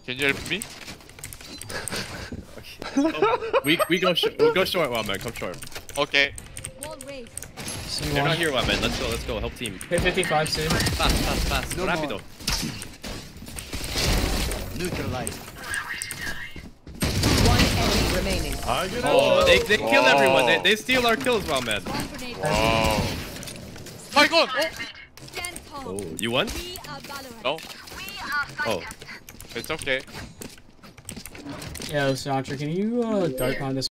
Can you help me? We go we'll go short, Wowman. Come short. Okay. They're not here, Wowman. Let's go. Help team. Hit 55 soon. Fast. No Rapido. Neutralized. One enemy remaining. Oh, they kill everyone. They steal our kills, Wowman. Wow. My god! Oh, you won? No, Oh. it's okay. Yeah, Sinatraa, can you dart on this?